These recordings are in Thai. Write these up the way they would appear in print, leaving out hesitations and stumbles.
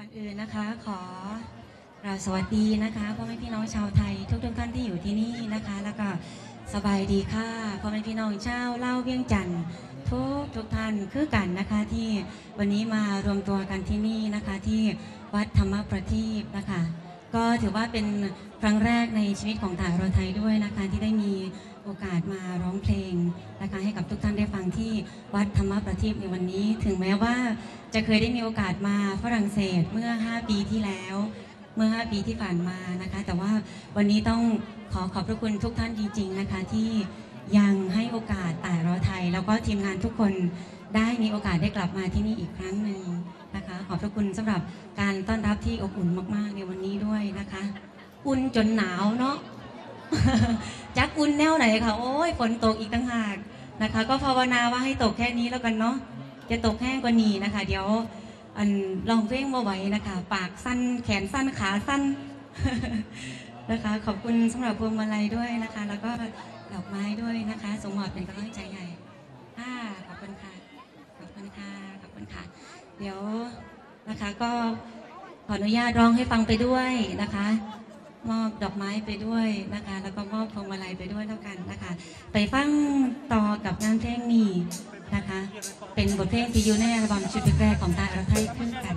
อนอื่นนะคะขอสวัสดีนะคะพ่อแม่พี่น้องชาวไทยทุกท่านที่อยู่ที่นี่นะคะแล้วก็สบายดีค่ะพ่อแม่พี่น้องชาวเล่าเวียงจันทร์ทุกท่านคือกันนะคะที่วันนี้มารวมตัวกันที่นี่นะคะที่วัดธรรมประทีปนะคะก็ถือว่าเป็นครั้งแรกในชีวิตของถ่ายรไทยด้วยนะคะที่ได้มีโอกาสมาร้องเพลงนะคะให้กับทุกท่านได้ฟังที่วัดธรรมประทีปในวันนี้ถึงแม้ว่าจะเคยได้มีโอกาสมาฝรั่งเศสเมื่อ5 ปีที่แล้วเมื่อ5 ปีที่ผ่านมานะคะแต่ว่าวันนี้ต้องขอบพระคุณทุกท่านจริงๆนะคะที่ยังให้โอกาสต่ายรอไทยแล้วก็ทีมงานทุกคนได้มีโอกาสได้กลับมาที่นี่อีกครั้งหนึ่งนะคะขอบพระคุณสำหรับการต้อนรับที่อบอุ่นมากๆในวันนี้ด้วยนะคะอุ่นจนหนาวเนาะ จักอุ่นแนวไหนคะโอ้ยฝนตกอีกต่างหากนะคะก็ภาวนาว่าให้ตกแค่นี้แล้วกันเนาะจะตกแห้งกว่านี้นะคะเดี๋ยวลองเพลงมาไว้นะคะปากสั้นแขนสั้นขาสั้น นะคะขอบคุณสำหรับพวงมาลัยด้วยนะคะแล้วก็ดอกไม้ด้วยนะคะสมมติเป็นกำลังใจใหญ่ขอบคุณค่ะขอบคุณค่ะขอบคุณค่ะเดี๋ยวนะคะก็ขออนุญาตร้องให้ฟังไปด้วยนะคะมอบดอกไม้ไปด้วยนะคะแล้วก็มอบพวงมาลัยไปด้วยแล้วกันนะคะไปฟังต่อกับงานเพลงนี้นะคะเป็นบทเพลงที่อยู่ในอัลบั้มชุดแรกของตาอรไทยขึ้นกัน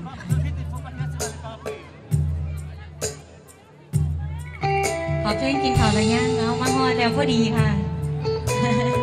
ขอเพลงกินข้าวระย่างเอามาฮอดแล้วพอดีค่ะ